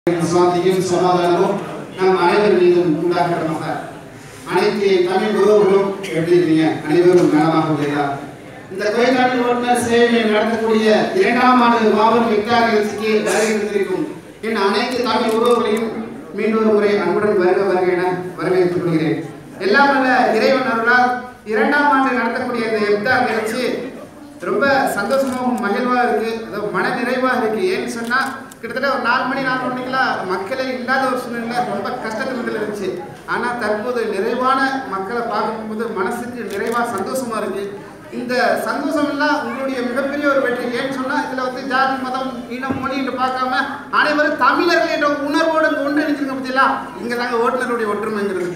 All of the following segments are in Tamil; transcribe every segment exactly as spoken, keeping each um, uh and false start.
சாந்தியும் சமாதானமும் நம் அனைவர் மீதும் உண்டாகமாக. அனைத்து தமிழ் உறவுகளும் எப்படி இருக்கீங்க? அனைவரும் நலமாக உள்ளீர்களா? இந்த கோயில்நாட்டு ஓட்டுநர் சேவையை நடத்தக்கூடிய இரண்டாம் ஆண்டு மாபெரும் இஃப்தார் நிகழ்ச்சிக்கு வருகின்றிருக்கும் என் அனைத்து தமிழ் உறவுகளையும் மீண்டும் ஒரு முறை அன்புடன் வருக வருக என வரவேற்றுக் கொள்கிறேன். எல்லாம் வல்ல இறைவன் அருளால் இரண்டாம் ஆண்டு நடத்தக்கூடிய இந்த இஃப்தார் நிகழ்ச்சி ரொம்ப சந்தோஷமாகவும் மகிழ்வாக இருக்கு, மன நிறைவாக இருக்கு. ஏன்னு சொன்னா கிட்டத்தட்ட ஒரு நாலு மணி நாலு மணிக்கெல்லாம் மக்களே இல்லாத ஒரு சூழ்நிலை ரொம்ப கஷ்டத்தில் இருந்துச்சு. ஆனால் தற்போது நிறைவான மக்களை பார்க்கும்போது மனசுக்கு நிறைவாக சந்தோஷமா இருக்கு. இந்த சந்தோஷம் எல்லாம் உங்களுடைய மிகப்பெரிய ஒரு வெற்றி. ஏன்னு சொன்னா இதுல வந்து ஜாதி மதம் இனம் மொழி என்று பார்க்காம அனைவரும் தமிழர்கள் என்ற உணர்வோடு ஒன்று நினைச்சிருக்க பத்தியா இங்க தாங்க ஓட்டுநருடைய ஒற்றுமைங்கிறது.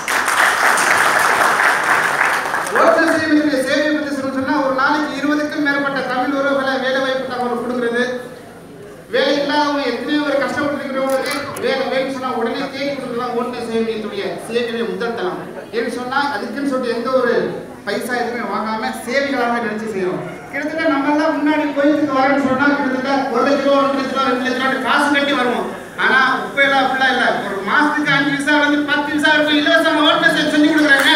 ஓட்டுநர் சேவையுடைய சேவையை பற்றி சொன்னா ஒரு நாளைக்கு இருபதுக்கும் மேற்பட்ட தமிழ் உறவுகளை வேலை வாய்ப்பு தகவல் கொடுக்கிறது. வேலை இல்லாதவங்க எத்தனையோ ஒரு கஷ்டப்பட்டுருக்கிறவங்களுக்கு வேலை வேலைன்னு சொன்னா உடனே தேடி கொடுக்கலாம். ஓட்டுநர் சேவையுடைய சேவையை முதல் தளம் ஏன்னு சொன்னா அதுக்குன்னு சொல்லிட்டு எந்த ஒரு பைசா எதுவுமே வாங்காம சேவைகளாக நினைச்சு செய்யறோம். கிட்டத்தட்ட நம்ம எல்லாம் முன்னாடி கோயிலுக்கு வரேன்னு சொன்னா கிட்டத்தட்ட ஒரு லட்ச ரூபா ரெண்டு லட்ச ரூபா ரெண்டு லட்ச ரூபா காசு கட்டி வருவோம். ஆனா இப்ப எல்லாம் அப்படிலாம் இல்ல. ஒரு மாசத்துக்கு அஞ்சு விசா வந்து பத்து விசா இருக்கும் இலவசமா ஓட்டுநர் சேவை செஞ்சு கொடுக்குறாங்க.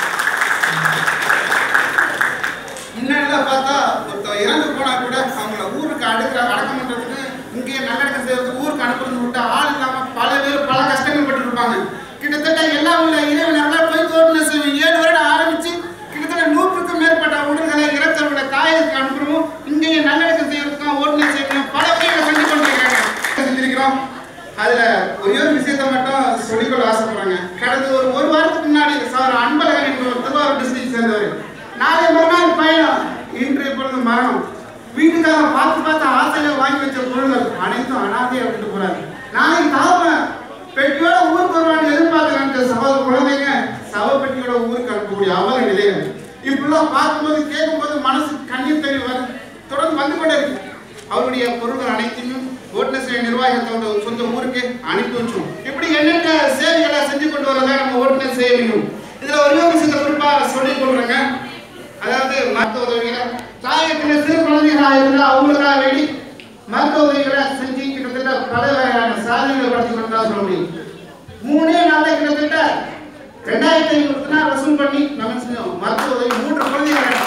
முன்னாடிலாம் பார்த்தா ஒருத்தர் இறந்து போனா கூட அவங்கள ஊருக்கு அடுக்க அடக்கம் பண்றதுக்கு இங்கே நல்லடக்கம் செய்யறதுக்கு ஊருக்கு அனுப்புறது விட்டா ஆள் இல்லாம பல பேர் பல கஷ்டங்கள் பட்டு இருப்பாங்க. கிட்டத்தட்ட எல்லாம் உள்ள இறைவன் போய் ஓட்டுநர் சேவை ஏழு வருடம் ஆரம்பிச்சு கிட்டத்தட்ட நூற்றுக்கும் மேற்பட்ட உடல்களை இறத்தவர்களை தாயத்துக்கு அனுப்புறோம். இங்கேயே நல்லடக்கம் செய்யறதுக்கும் ஓட்டுநர் சேவையும் பல வகைகளை செஞ்சு கொண்டிருக்காங்க செஞ்சிருக்கிறோம். அதுல ஒரே ஒரு விஷயத்த மட்டும் சொல்லிக்கொள்ள ஆசைப்படுறாங்க. கடந்த ஒரு ஒரு வாரத்துக்கு முன்னாடி சார் அன்பழகன் என்ற திருவாரூர் டிஸ்ட்ரிக்ட் சேர்ந்தவர் நாளை மறுநாள் பயணம் இன்றைய பொழுது மரணம். வீட்டுக்காக பார்த்து பார்த்து ஆசையில வாங்கி வச்ச பொருள்கள் அனைத்தும் அனாதை அப்படின்ட்டு போறாரு. நாளைக்கு தாம பெட்டியோட ஊருக்கு வருவான்னு எதிர்பார்க்கிறாங்க சகோதர குழந்தைங்க சவ பெட்டியோட ஊருக்கு அனுப்பக்கூடிய அவல நிலைகள் இப்படிலாம் பார்க்கும்போது கேட்கும்போது மனசு கண்ணீர் தண்ணி வரும் தொடர்ந்து வந்து கொண்டே இருக்கு. அவருடைய பொருட்கள் அனைத்தையும் ஓட்டுநர் சேவை நிர்வாகத்தோட சொந்த ஊருக்கு அனுப்பி வச்சோம். இப்படி எண்ணற்ற சேவைகளை செஞ்சு கொண்டு வரதான் நம்ம ஓட்டுநர் சேவையும். இதுல ஒரே ஒரு விஷயத்தை குறிப்பா சொல்லிக் கொள்றாங்க. அதாவது மருத்துவ உதவிகளை தாயத்தில் சிறு குழந்தைகளாக இருந்தால் அவங்களுக்காக வேண்டி மருத்துவ உதவிகளை செஞ்சு கிட்டத்தட்ட பல வகையான சாதனைகளை படுத்தி கொண்டா சொல்ல முடியும். மூணே நாளை கிட்டத்தட்ட ரெண்டாயிரத்தி ஐநூறு நாள் வசூல் பண்ணி நம்ம செஞ்சோம். மருத்துவ உதவி மூன்று குழந்தைகளை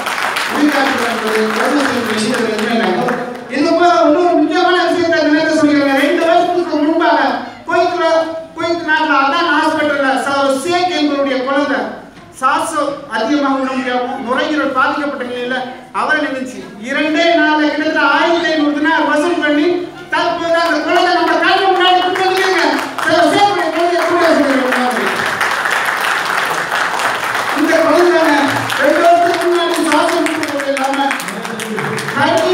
இன்னொரு முக்கியமான விஷயத்தை நினைக்க சொல்லிடுறாங்க. ரெண்டு வருஷத்துக்கு முன்பாக கோயத்துல கோயத்து நாட்டில் அதான் ஹாஸ்பிட்டல்ல சேக் எங்களுடைய குழந்தை சாசம் அதிகமாக உணர முடியாமல் நுரையீரல் பாதிக்கப்பட்ட நிலையில அவரை நினைச்சு இரண்டே நாள் கிட்டத்தட்ட ஆயிரத்தி ஐநூறு நாள் வசூல் பண்ணி தற்போது அந்த குழந்தை நம்ம காட்டு முன்னாடி இந்த குழந்தை ரெண்டு வருஷத்துக்கு முன்னாடி சாசம் இல்லாம